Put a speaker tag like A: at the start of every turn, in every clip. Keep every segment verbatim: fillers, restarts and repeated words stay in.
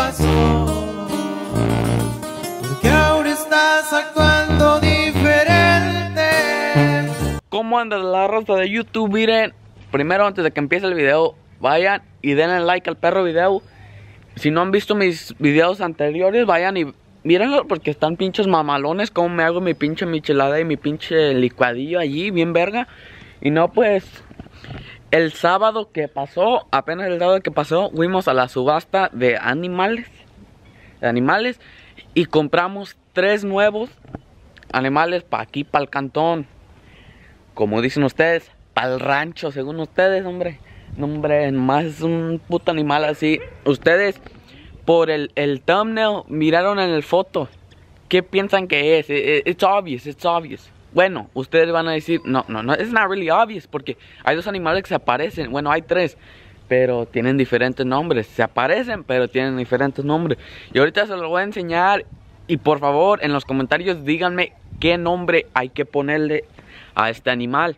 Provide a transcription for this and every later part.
A: pasó, porque ahora estás actuando diferente.
B: ¿Cómo anda la raza de YouTube? Miren, primero antes de que empiece el video, vayan y denle like al perro video. Si no han visto mis videos anteriores, vayan y mírenlo porque están pinches mamalones. Como me hago mi pinche michelada y mi pinche licuadillo allí, bien verga. Y no, pues, el sábado que pasó, apenas el sábado que pasó, fuimos a la subasta de animales. De animales. Y compramos tres nuevos animales para aquí, para el cantón. Como dicen ustedes, para el rancho, según ustedes, hombre. No, hombre, más es un puto animal así. Ustedes, por el, el thumbnail, miraron en el foto. ¿Qué piensan que es? It's obvious, it's obvious. Bueno, ustedes van a decir, no, no, no, it's not really obvious. Porque hay dos animales que se aparecen. Bueno, hay tres, pero tienen diferentes nombres. Se aparecen, pero tienen diferentes nombres. Y ahorita se los voy a enseñar. Y por favor, en los comentarios díganme qué nombre hay que ponerle a este animal.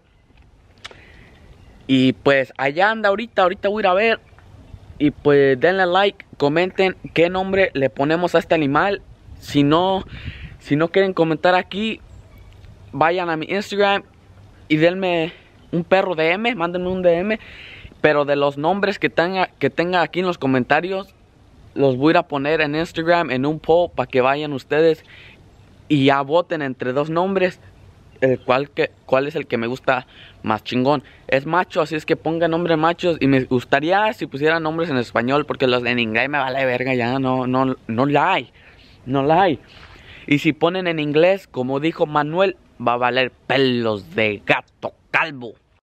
B: Y pues allá anda ahorita, ahorita voy a ir a ver. Y pues denle like, comenten qué nombre le ponemos a este animal. Si no, si no quieren comentar aquí, vayan a mi Instagram y denme un perro D M, mándenme un D M. Pero de los nombres que tenga, que tenga aquí en los comentarios, los voy a ir a poner en Instagram en un poll para que vayan ustedes y ya voten entre dos nombres. El cual, que, cuál es el que me gusta más chingón. Es macho, así es que pongan nombres machos. Y me gustaría si pusieran nombres en español, porque los en inglés me vale verga ya. No, no, no la hay. No la hay. Y si ponen en inglés, como dijo Manuel, va a valer pelos de gato calvo.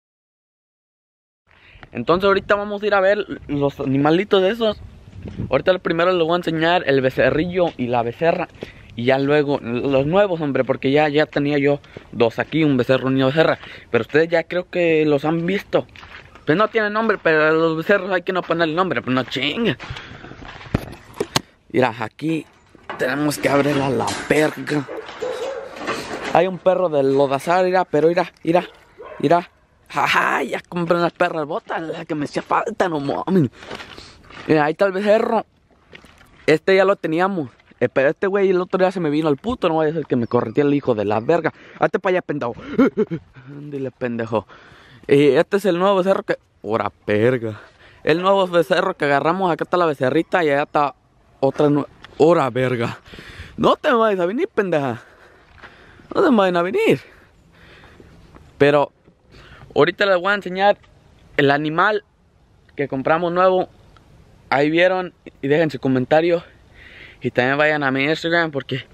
B: Entonces ahorita vamos a ir a ver los animalitos de esos. Ahorita primero les voy a enseñar el becerrillo y la becerra. Y ya luego, los nuevos, hombre, porque ya, ya tenía yo dos aquí, un becerro y una becerra. Pero ustedes ya creo que los han visto. Pues no tienen nombre, pero a los becerros hay que no ponerle nombre, pues no chinga. Mira, aquí tenemos que abrirla la perga. Hay un perro de lodazar, mira, pero mira, mira, mira. Jaja, ya compré unas perras botas, la que me hacía falta, no mames. Mira, ahí está el becerro. Este ya lo teníamos. Eh, pero este güey el otro día se me vino al puto. No vaya a ser que me corretía el hijo de la verga. Hazte para allá, pendejo. Dile, pendejo. Y este es el nuevo becerro que... Ora, verga. El nuevo becerro que agarramos. Acá está la becerrita y allá está otra nueva. Ora, verga. No te vayas a venir, pendeja. No te vayan a venir. Pero ahorita les voy a enseñar el animal que compramos nuevo. Ahí vieron. Y dejen su comentario. Y también vayan a mi Instagram porque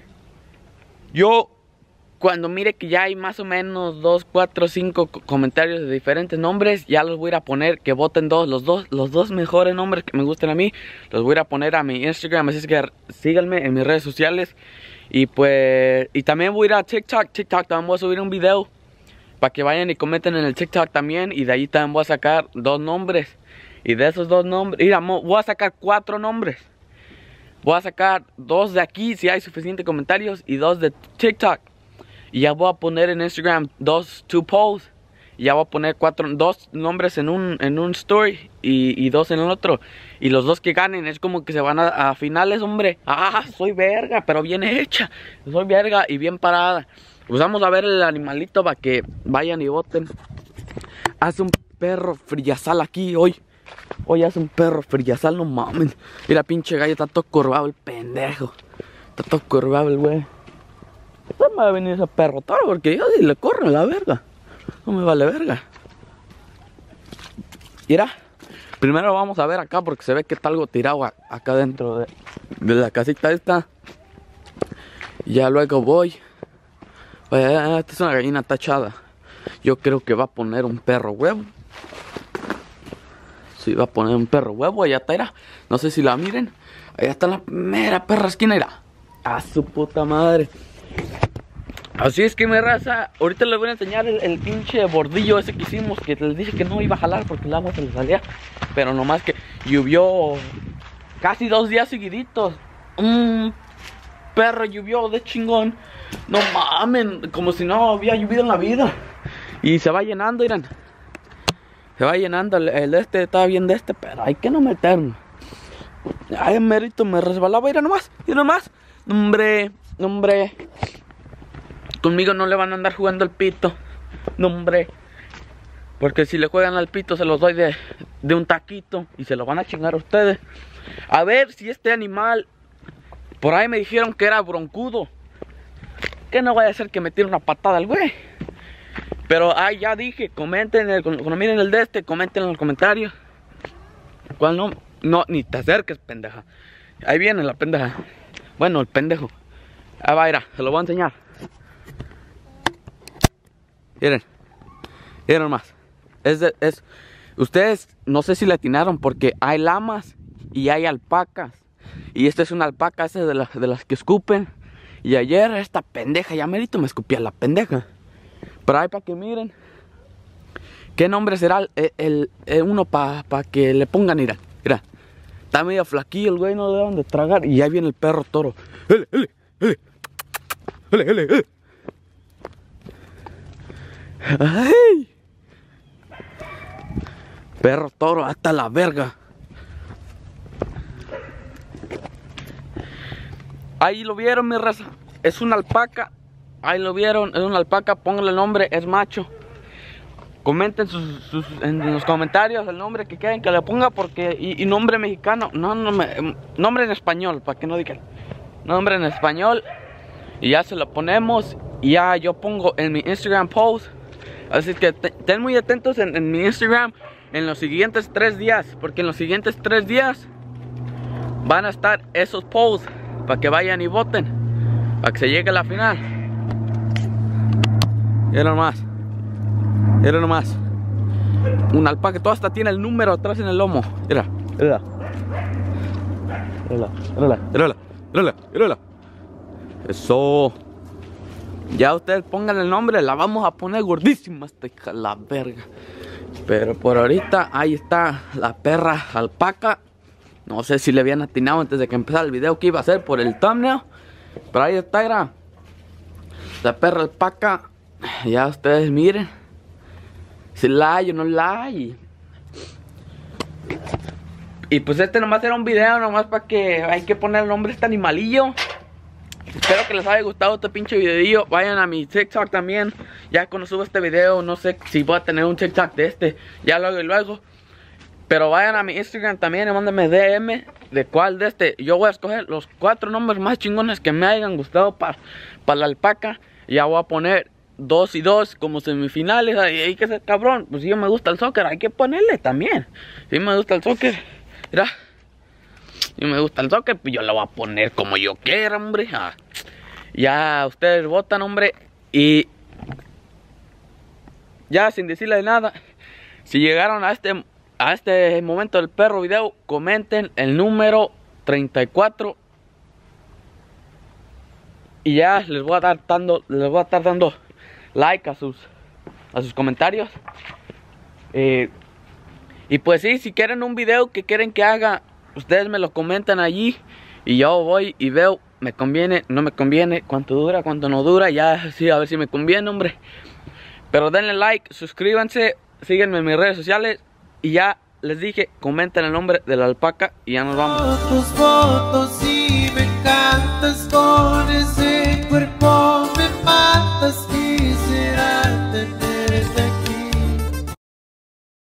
B: yo cuando mire que ya hay más o menos dos, cuatro, cinco comentarios de diferentes nombres, ya los voy a ir a poner, que voten dos, los dos, los dos mejores nombres que me gusten a mí, los voy a ir a poner a mi Instagram, así es que síganme en mis redes sociales. Y pues, y también voy a ir a TikTok, TikTok también voy a subir un video para que vayan y comenten en el TikTok también. Y de ahí también voy a sacar dos nombres. Y de esos dos nombres, mira, voy a sacar cuatro nombres. Voy a sacar dos de aquí si hay suficientes comentarios y dos de TikTok. Y ya voy a poner en Instagram dos, two polls. Y ya voy a poner cuatro, dos nombres en un, en un story y, y dos en el otro. Y los dos que ganen es como que se van a, a finales, hombre. Ah, soy verga, pero bien hecha. Soy verga y bien parada. Pues vamos a ver el animalito para que vayan y voten. Hace un perro friazal aquí hoy. Hoy hace un perro friazal, no mames. Mira, pinche gallo, está todo curvado el pendejo. Está todo curvado el güey. No me va a venir ese perro todo porque yo si le corro la verga. No me vale verga. Mira, primero vamos a ver acá porque se ve que está algo tirado a, acá dentro de, de la casita esta. Y ya luego voy. Oye, esta es una gallina tachada. Yo creo que va a poner un perro huevo. Sí, va a poner un perro huevo, allá está, era. No sé si la miren. Allá está la mera perra esquina, era. A su puta madre. Así es que mi raza, ahorita les voy a enseñar el, el pinche bordillo ese que hicimos. Que les dije que no iba a jalar porque el agua se le salía. Pero nomás que llovió casi dos días seguiditos. Un perro llovió de chingón. No mamen, como si no había llovido en la vida. Y se va llenando, miren. Se va llenando, el, el este está bien de este, pero hay que no meternos. Ay, merito, me resbalaba. Mira nomás, mira nomás. Hombre, hombre. Conmigo no le van a andar jugando al pito. No, hombre. Porque si le juegan al pito se los doy de, de un taquito. Y se lo van a chingar a ustedes. A ver si este animal... Por ahí me dijeron que era broncudo. Que no vaya a ser que me tire una patada al güey. Pero ahí ya dije, comenten, el, cuando miren el de este, comenten en los comentarios. ¿Cuál no? No, ni te acerques, pendeja. Ahí viene la pendeja. Bueno, el pendejo. Ahí va, mira, se lo voy a enseñar. Miren, miren más. Es, de, es, ustedes no sé si le atinaron porque hay lamas y hay alpacas. Y esta es una alpaca, esta es de, la, de las que escupen. Y ayer esta pendeja, ya merito me escupía la pendeja. Pero ahí para que miren. ¿Qué nombre será el, el, el, el uno para pa que le pongan? Mira, mira. Está medio flaquillo el güey, no le dan de tragar. Y ahí viene el perro toro. ¡Ele, ele, ele! ¡Ele, ele, ele! ¡Ay! Perro toro, hasta la verga. Ahí lo vieron, mi raza. Es una alpaca. Ahí lo vieron, es una alpaca. Pónganle el nombre, es macho. Comenten sus, sus, en los comentarios el nombre que quieren que le ponga. Porque, y, y nombre mexicano. No, no me, nombre en español, para que no digan. Nombre en español. Y ya se lo ponemos. Y ya yo pongo en mi Instagram post. Así que estén muy atentos en, en mi Instagram en los siguientes tres días. Porque en los siguientes tres días van a estar esos posts. Para que vayan y voten. Para que se llegue a la final. Mira nomás. Mira nomás. Una alpaca. Toda hasta tiene el número atrás en el lomo. Mira. Mira. Mira. Mira. Mira. Mira. Mira. Eso. Ya ustedes pongan el nombre. La vamos a poner gordísima esta hija la verga. Pero por ahorita ahí está la perra alpaca. No sé si le habían atinado antes de que empezara el video que iba a hacer por el thumbnail. Pero ahí está, era la perra alpaca. Ya ustedes miren. Si la hay o no la hay. Y pues este nomás era un video nomás para que hay que poner el nombre de este animalillo. Espero que les haya gustado este pinche videillo. Vayan a mi TikTok también. Ya cuando suba este video, no sé si voy a tener un TikTok de este. Ya luego y luego. Pero vayan a mi Instagram también y mándenme D M de cuál de este. Yo voy a escoger los cuatro nombres más chingones que me hayan gustado para pa la alpaca. Y ya voy a poner dos y dos como semifinales. Y hay que ser cabrón. Pues si yo me gusta el soccer, hay que ponerle también. Si me gusta el soccer, mira. Si me gusta el soccer, pues yo lo voy a poner como yo quiera, hombre. Ah, ya ustedes votan, hombre. Y ya sin decirle nada, si llegaron a este... A este momento del perro video, comenten el número treinta y cuatro. Y ya les voy a dar dando, les voy a estar dando like a sus a sus comentarios. Eh, y pues sí, si quieren un video que quieren que haga, ustedes me lo comentan allí. Y yo voy y veo, me conviene, no me conviene, cuánto dura, cuánto no dura. Ya sí, a ver si me conviene, hombre. Pero denle like, suscríbanse, síguenme en mis redes sociales. Y ya les dije, comenten el nombre de la alpaca y ya nos vamos.
A: Tus fotos y me encantas con ese cuerpo, me matas.